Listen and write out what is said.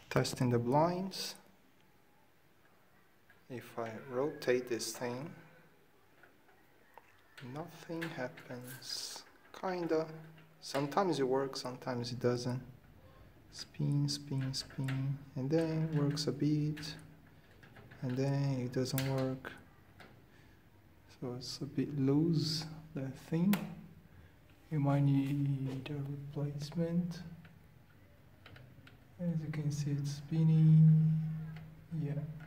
Testing the blinds. If I rotate this thing, nothing happens. Kinda. Sometimes it works, sometimes it doesn't. Spin, spin, spin, and then it works a bit, and then it doesn't work. So it's a bit loose, that thing. You might need a replacement. As you can see, it's spinning. Yeah.